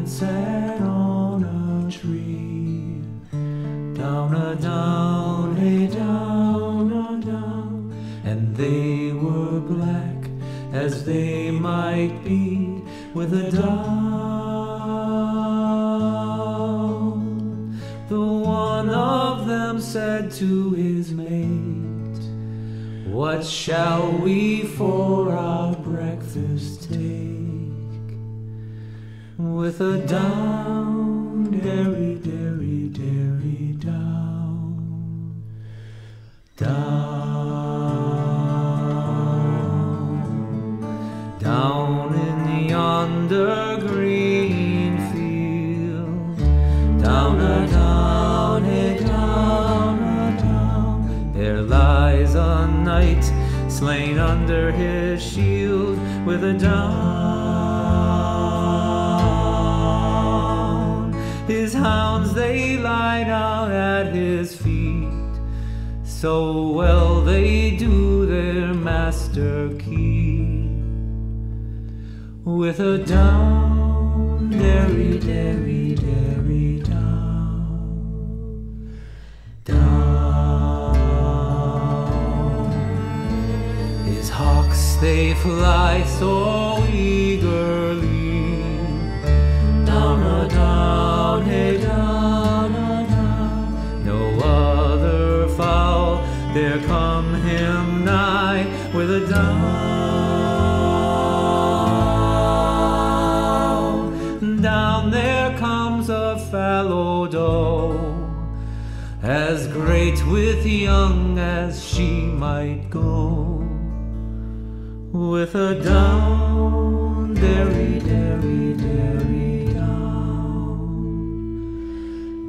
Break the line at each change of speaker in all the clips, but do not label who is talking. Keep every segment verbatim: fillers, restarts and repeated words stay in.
and sat on a tree. Down a down, hey down a down, and they were black as they might be with a down. The one of them said to his mate, "What shall we for our breakfast take?" With a down, dairy, dairy, dairy, down, down, down in yonder green field. Down a down, hey down a down, there lies a knight slain under his shield with a down. His hounds they lie down at his feet, so well they do their master keep. With a down, dairy, dairy, dairy, down, down. His hawks they fly so eagerly. Down a down, hey down a down, no other fowl there come him nigh with a down. Down there comes a fallow doe, as great with young as she might go. With a down, dairy, dairy, dairy, down,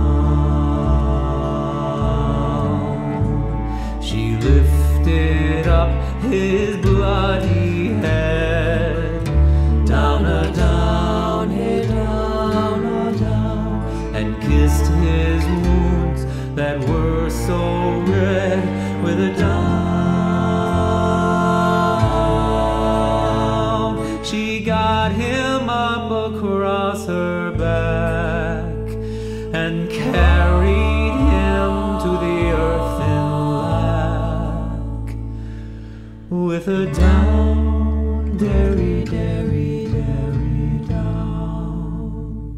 down. She lifted up his bloody head. Down a down, hey down a down, and kissed his wounds that were so red with a down. She got him up across her back and carried him to the earth in lack. With a down, dairy, dairy, dairy, down.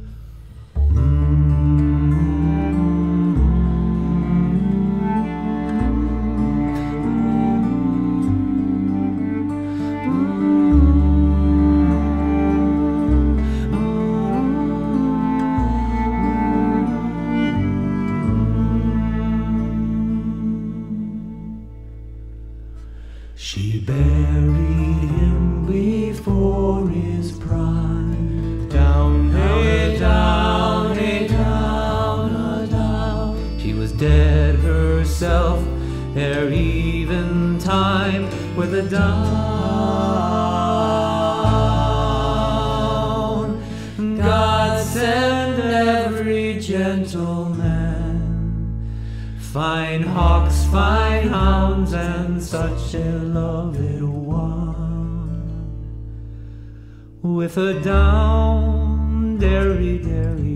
She buried him before his prime. Down, hey, down, hey, down, a down. She was dead herself ere even time with a down. God send every gentleman fine hawks, fine hounds, and such a loved one. With a down, dairy, dairy,